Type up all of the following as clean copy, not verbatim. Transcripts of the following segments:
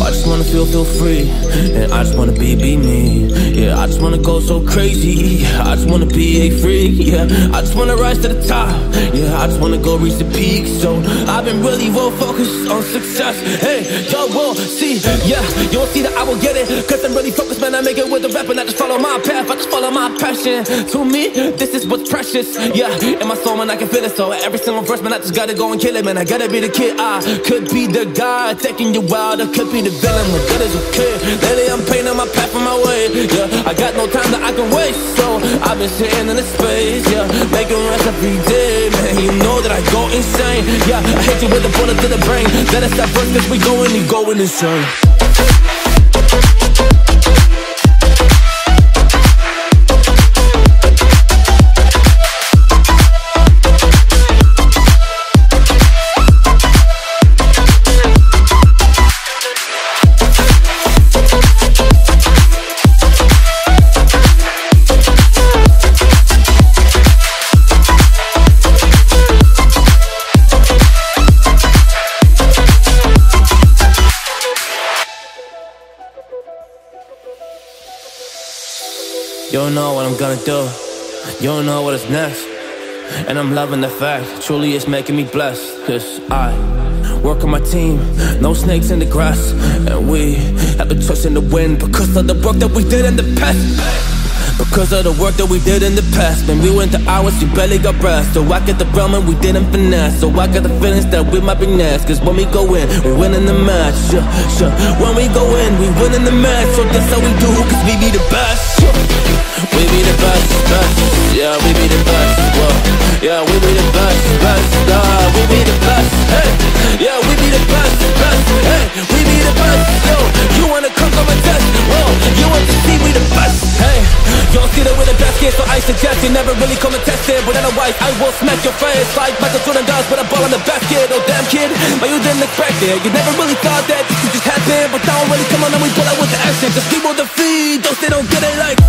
I just wanna feel free, and I just wanna be me. Yeah, I just wanna go so crazy. Yeah, I just wanna be a freak. Yeah, I just wanna rise to the top. Yeah, I just wanna go reach the peak. So I've been really focused on success. Hey, y'all will see. Yeah, you won't see that I will get it, cause I'm really focused, man. I make it with the rap and I just follow my path. I just follow my passion. To me, this is what's precious. Yeah, in my soul, man, I can feel it. So every single verse, man, I just gotta go and kill it, man. I gotta be the kid. I could be the guy taking you wild, I could be the villain, but that is okay. Lately I'm painting my path on my way. Yeah, I got no time that I can waste, so I've been sitting in the space. Yeah, making rest every day, man. You know that I go insane. Yeah, I hit you with a bullet to the brain. Let us stop first, cause we going insane. You don't know what I'm gonna do, you don't know what is next. And I'm loving the fact, truly it's making me blessed. Cause I work on my team, no snakes in the grass. And we have been trusting the wind because of the work that we did in the past. Because of the work that we did in the past. Man, we went to hours, you barely got breath. So I get the realm and we didn't finesse. So I got the feelings that we might be next. Cause when we go in, we win in the match. When we go in, we win in the match. So that's how we do, cause we be the best. We be the best, best. Yeah, we be the best. Whoa. Yeah, we be the best, best. We be the best. Hey, yeah, we be the best, best. Hey, we be the best. Yo, you wanna come a test? Whoa, you want to see we the best? Hey, you don't see that we're the best kid, so I suggest you never really come and test it. But otherwise, I will smack your face like Michael Jordan does with a ball in the basket. Oh damn kid, but you didn't expect it. You never really thought that this could just happen. But now really come on and we pull out with the action. Cause people defeat those they don't get it like.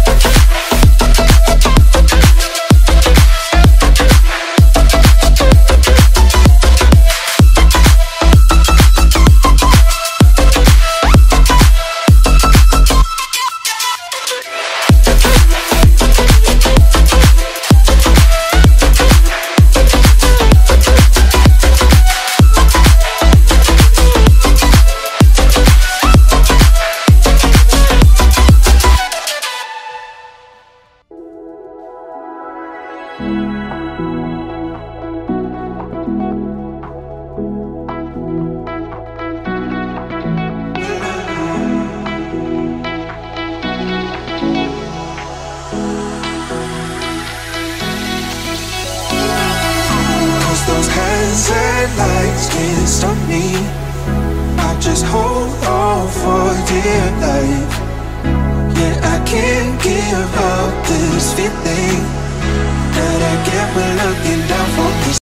Those hands and lights can't stop me. I just hold on for dear life. Yeah, I can't give up this feeling that I get when looking down from the